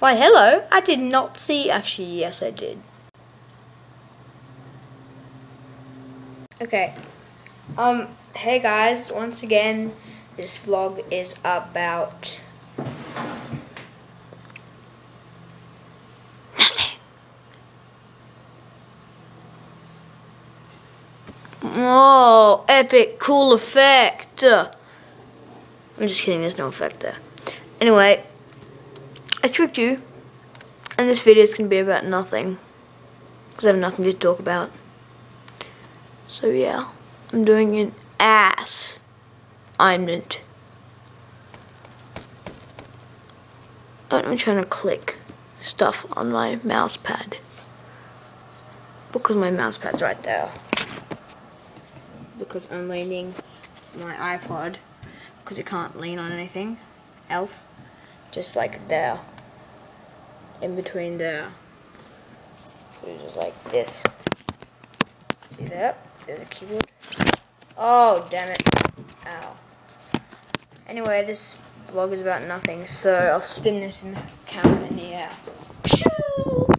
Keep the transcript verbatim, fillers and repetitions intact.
Why, hello. I did not see... Actually, yes, I did. Okay. Um, hey guys. Once again, this vlog is about... nothing. Oh, epic, cool effect. I'm just kidding, there's no effect there. Anyway, I tricked you, and this video is going to be about nothing, because I have nothing to talk about. So yeah, I'm doing an ass alignment. I'm trying to click stuff on my mouse pad, because my mouse pad's right there. Because I'm leaning my iPod, because it can't lean on anything else, just like there, in between there. So it's just like this. See that? There's a keyboard. Oh, damn it. Ow. Anyway, this vlog is about nothing, so I'll spin this in the camera in the air. Shoo!